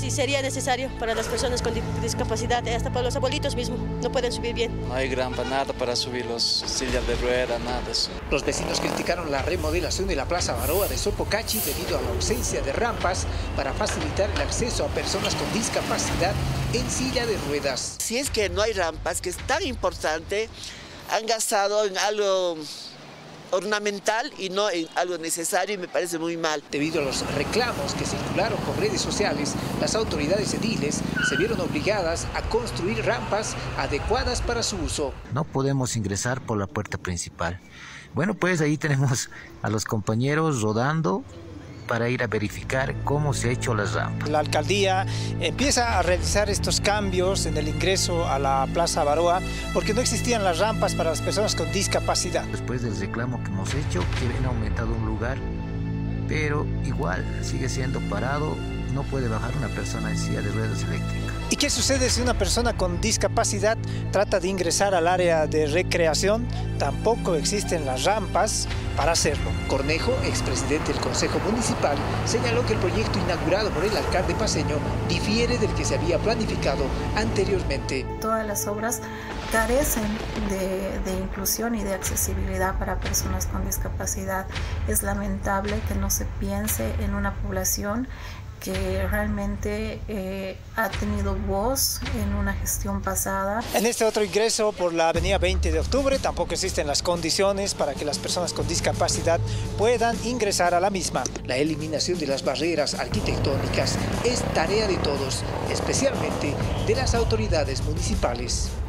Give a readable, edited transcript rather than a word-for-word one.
si sería necesario para las personas con discapacidad, hasta para los abuelitos mismos, no pueden subir bien. No hay rampa, nada para subir los sillas de rueda, nada de eso. Los vecinos criticaron la remodelación de la Plaza Baroa de Sopocachi debido a la ausencia de rampas para facilitar el acceso a personas con discapacidad en silla de ruedas. Si es que no hay rampas, que es tan importante, han gastado en algo ornamental y no en algo necesario, y me parece muy mal. Debido a los reclamos que circularon por redes sociales, las autoridades ediles se vieron obligadas a construir rampas adecuadas para su uso. No podemos ingresar por la puerta principal. Bueno, pues ahí tenemos a los compañeros rodando para ir a verificar cómo se ha hecho las rampas. La alcaldía empieza a realizar estos cambios en el ingreso a la Plaza Baroa porque no existían las rampas para las personas con discapacidad. Después del reclamo que hemos hecho, que han aumentado un lugar, pero igual sigue siendo parado, no puede bajar una persona en silla de ruedas eléctricas. ¿Y qué sucede si una persona con discapacidad trata de ingresar al área de recreación? Tampoco existen las rampas para hacerlo. Cornejo, expresidente del Consejo Municipal, señaló que el proyecto inaugurado por el alcalde paceño difiere del que se había planificado anteriormente. Todas las obras carecen de inclusión y de accesibilidad para personas con discapacidad. Es lamentable que no se piense en una población que realmente ha tenido voz en una gestión pasada. En este otro ingreso por la avenida 20 de octubre tampoco existen las condiciones para que las personas con discapacidad puedan ingresar a la misma. La eliminación de las barreras arquitectónicas es tarea de todos, especialmente de las autoridades municipales.